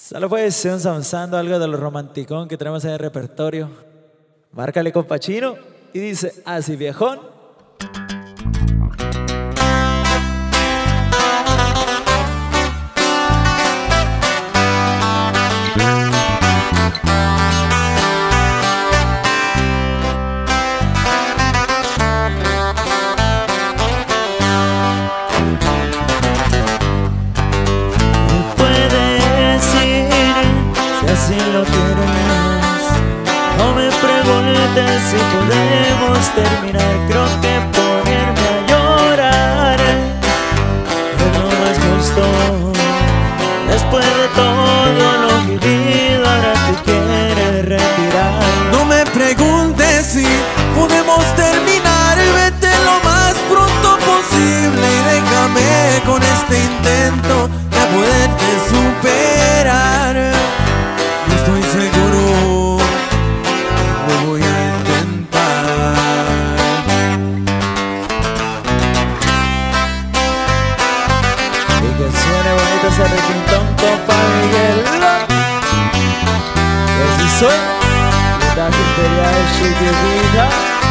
Solo puede ser usando algo de lo romanticón que tenemos en el repertorio. Márcale, compa Chino, y dice así, viejón. Si lo quieres, no me preguntes si podemos terminar. Creo que ponerme a llorar es lo más justo. Después de todo lo vivido, ahora tú quieres retirar. No me preguntes si podemos terminar, vete lo más pronto posible y déjame con este intento de poderte superar. Estoy seguro, lo voy a intentar. Y que suene bonito ese requintón, compa Miguel. Que así soy, la imperial chiquitita.